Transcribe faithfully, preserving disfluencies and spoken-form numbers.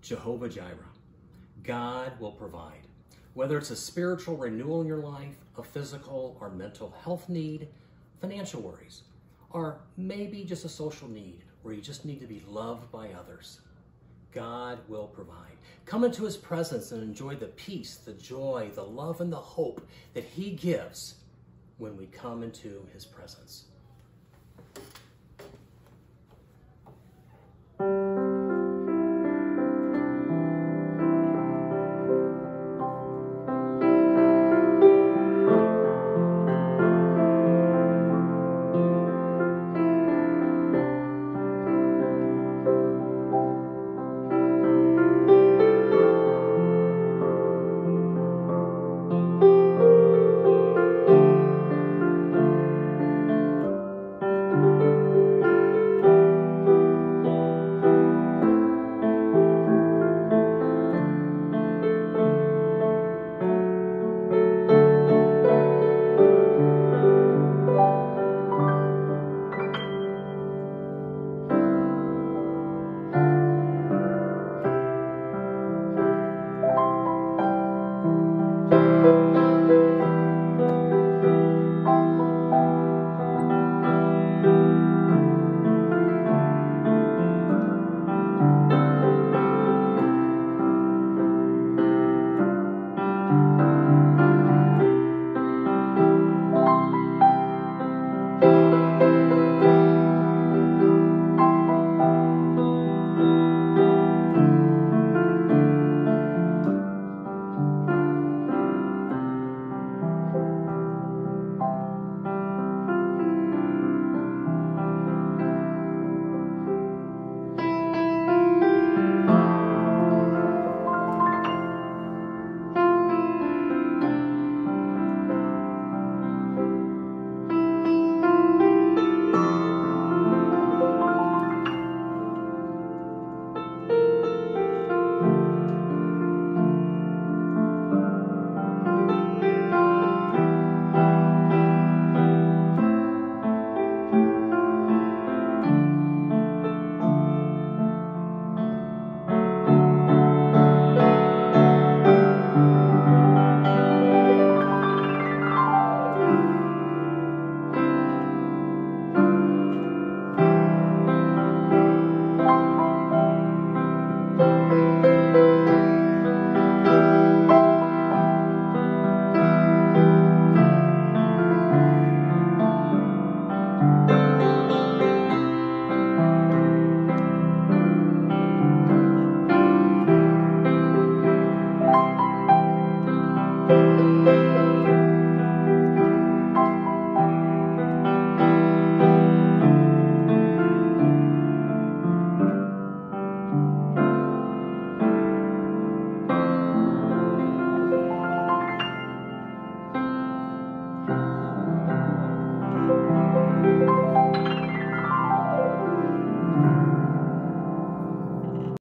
Jehovah Jireh. God will provide. Whether it's a spiritual renewal in your life, a physical or mental health need, financial worries, or maybe just a social need where you just need to be loved by others, God will provide. Come into his presence and enjoy the peace, the joy, the love, and the hope that he gives when we come into his presence.